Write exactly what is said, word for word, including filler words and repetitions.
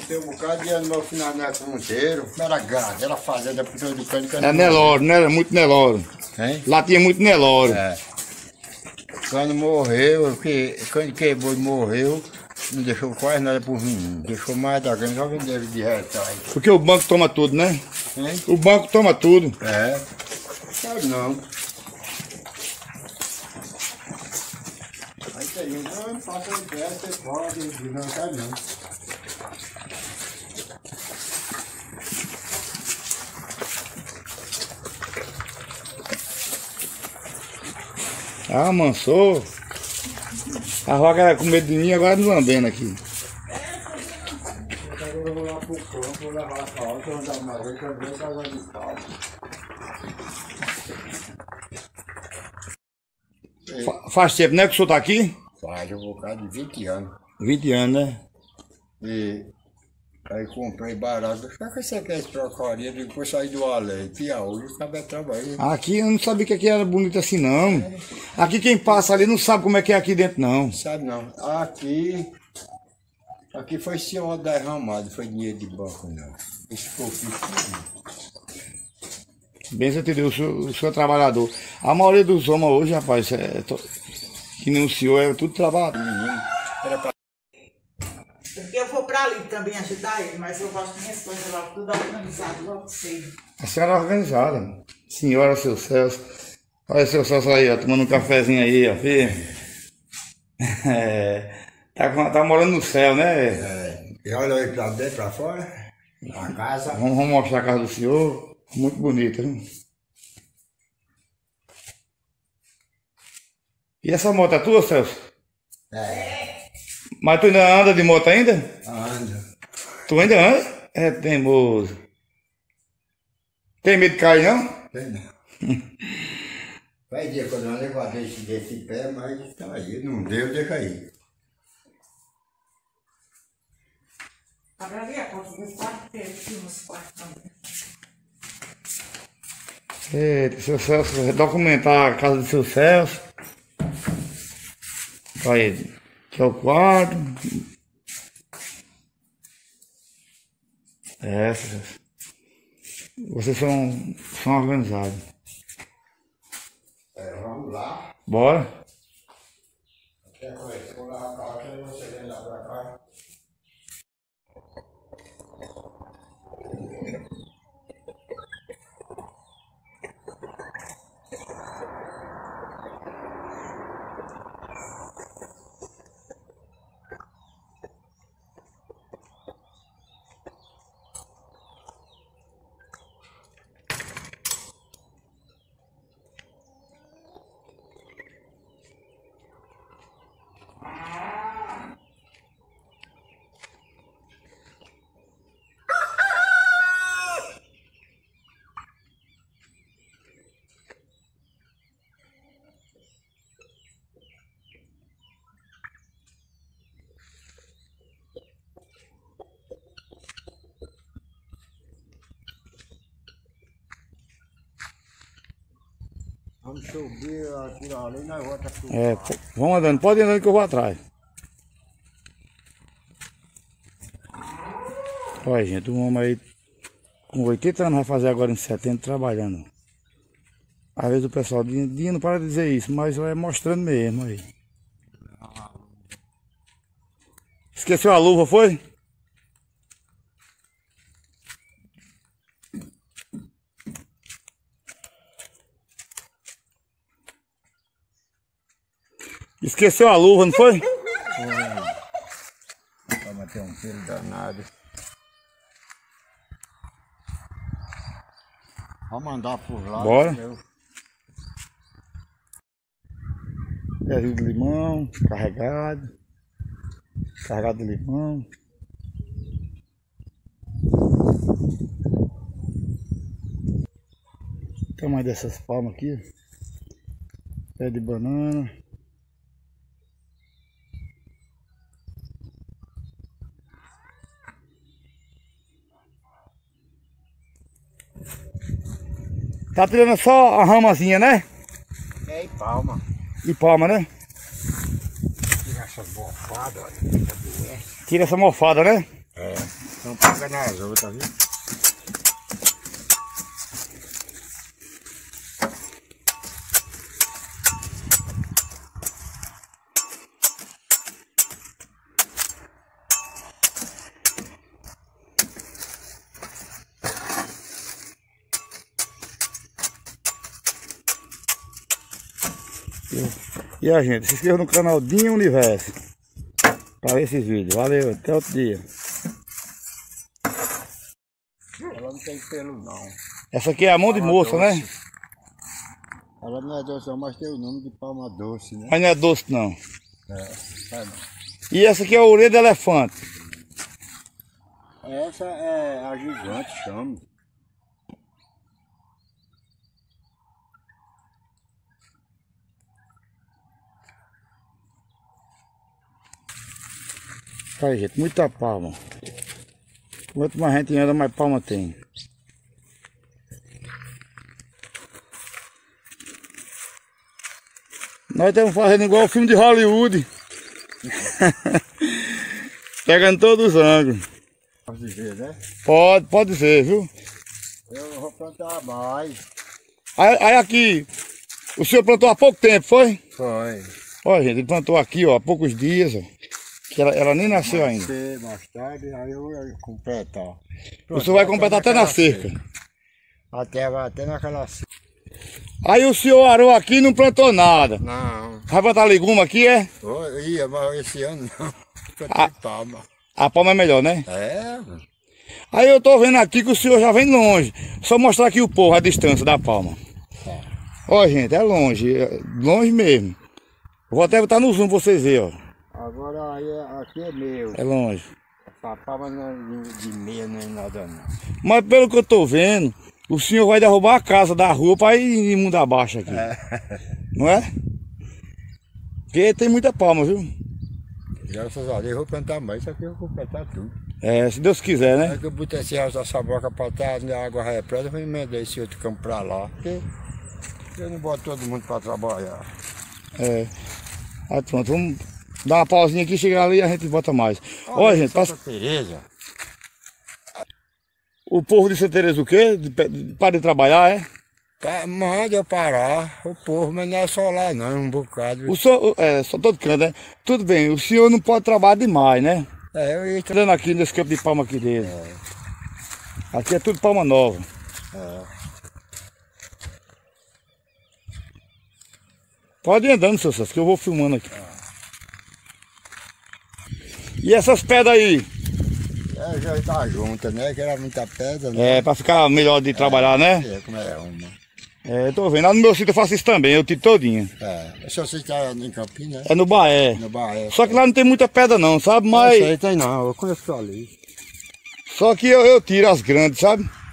tem um bocado de ano, meu final Neto Monteiro. Era gado, era fazenda por todo canto. É Nelore, né? Era muito Nelore. Hein? Lá tinha muito Nelore. É. Quando morreu, que, quando quebrou e morreu, não deixou quase nada por mim. Deixou mais da grana, só venderam de retalho. Porque o banco toma tudo, né? Hein? O banco toma tudo. É. Sabe não. Aí tem gente, não, passa o pé, você pode, não sabe não. Ah, amansou. A roca era com medo de mim, agora me lambendo aqui. Eu vou lá pro campo, vou levar a calça, vou andar mais vez, eu vou casar de calça. Fa- Faz tempo, né, que o senhor tá aqui? Faz um bocado de vinte anos. vinte anos, né? E aí comprei barato. Só que você quer esse porcaria, depois sair do além. Piauí, acabei trabalhando. Aqui eu não sabia que aqui era bonito assim, não. Aqui quem passa ali não sabe como é que é aqui dentro, não. Sabe não? Aqui. Aqui foi senhor derramado, foi dinheiro de banco, não. Esse fofinho. Bem, você entendeu, o senhor, o senhor é trabalhador. A maioria dos homens hoje, rapaz, é, to- que nem o senhor, é tudo trabalhador. Menino. Era pra... Porque eu vou pra ali também ajudar ele, mas eu gosto minhas coisas logo tudo organizado, logo cedo. A senhora é organizada. Senhora, seu Celso. Olha seu Celso aí, ó, tomando um cafezinho aí, ó, filho. É, tá, com- tá morando no céu, né? É, e olha aí pra dentro, pra fora. A casa. Vamos, vamos mostrar a casa do senhor. Muito bonita, viu? E essa moto é tua, Celso? É. Mas tu ainda anda de moto ainda? Anda. Tu ainda anda? É teimoso. Tem medo de cair, não? Tem não. Faz dia quando eu levantei esse desse pé, mas tá aí. Não deu, deixa aí. Abre ali a porta do quarto, tem aqui nos quartos também. Eita, seu Celso, vai documentar a casa do seu Celso. Aí, que é o quarto. É, seu Celso. Vocês são, são organizados. É, vamos lá. Bora? Quer coisa? Vou lá a calça e você vem lá pra cá. Vamos subir aqui ali na volta pro... É, pô, vamos andando, pode ir andando que eu vou atrás. Olha, gente, um homem aí com oitenta anos vai fazer agora em setembro trabalhando. Às vezes o pessoal de dia não para de dizer isso, mas vai mostrando mesmo aí. Esqueceu a luva, foi? Esqueceu a luva, não foi? Pra bater um pelo danado. Vamos andar por lá. Bora. Meu. Pezinho de limão, carregado. Carregado de limão. Tem mais dessas palmas aqui. Pé de banana. Tá tirando só a ramazinha, né? É, e palma. E palma, né? Tira essas bofadas, olha. Tira essa mofada, né? É. Não paga nas outras, viu? E a gente, se inscreva no canal Dinho Universo para ver esses vídeos. Valeu, até outro dia. Ela não tem pelo não. Essa aqui é a mão de moça, né? Ela não é doce não, mas tem o nome de palma doce, né? Mas não é doce não. É, é não. E essa aqui é a orelha de elefante. Essa é a gigante, chama. Aí, gente, muita palma. Quanto mais gente anda, mais palma tem. Nós estamos fazendo igual o filme de Hollywood. Pegando todos os ângulos. Pode dizer, né? Pode, pode ser, viu? Eu vou plantar mais. Aí, aí aqui, o senhor plantou há pouco tempo, foi? Foi. Olha, gente, ele plantou aqui, ó, há poucos dias, ó. Que ela, ela nem nasceu Mais ainda. cedo, mais tarde, aí eu vou completar. O senhor vai completar até na cerca. Até, vai até naquela cerca. Aí o senhor arou aqui e não plantou nada. Não. Vai plantar legume aqui, é? Eu ia, mas esse ano não. Plantei Ah. palma. A palma é melhor, né? É, Aí eu tô vendo aqui que o senhor já vem longe. Só mostrar aqui o porro, a distância da palma. é. Ó, gente, é longe, é longe mesmo. Vou até botar no zoom pra vocês verem, ó. Agora aí, é- aqui é meu. É longe. Essa palma não é de meia nem nada não. Mas pelo que eu tô vendo, o senhor vai derrubar a casa da rua pra ir em mundo abaixo aqui. É. Não é? Porque tem muita palma, viu? Graças a Deus eu vou plantar mais, isso aqui eu vou completar tudo. É, se Deus quiser, né? É que eu botei esse resto dessa boca pra trás, a água represa, eu vou emendar esse outro campo pra lá. Porque eu não boto todo mundo pra trabalhar. É. Aí pronto, vamos dar uma pausinha aqui, chegar ali e a gente bota mais. Olha, gente, Santa passa... Teresa. o povo de Santa Teresa o quê? De, de, para de trabalhar, é? Tá, manda eu parar, o povo, mas não é só lá não, é um bocado. O senhor, é, só todo canto, né? Tudo bem, o senhor não pode trabalhar demais, né? É, eu ia tra- Olhando aqui nesse campo de palma aqui dele. Aqui é tudo palma nova. é. Pode ir andando, seu Celso, que eu vou filmando aqui. E essas pedras aí? É, já tá junta, né? Que era muita pedra, né? É, pra ficar melhor de trabalhar, né? É, como é uma. É, tô vendo. Lá no meu sítio eu faço isso também, eu tiro todinho. É, se você está em Campinas, né? É no Baé. No Bahia. Só que lá não tem muita pedra não, sabe? Mas... Mas Não tem não, eu conheço ali. só que eu, eu tiro as grandes, sabe?